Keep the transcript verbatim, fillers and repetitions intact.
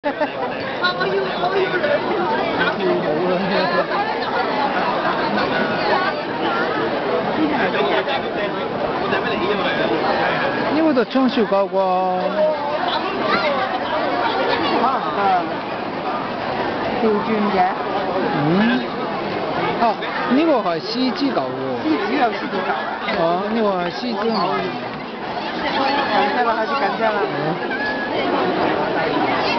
因為度裝修夠啩。 調轉嘅。 嗯。啊，呢個係獅子狗喎。 獅子有獅子狗。 哦，呢個係獅子牛。 緊張啦，開始緊張啦。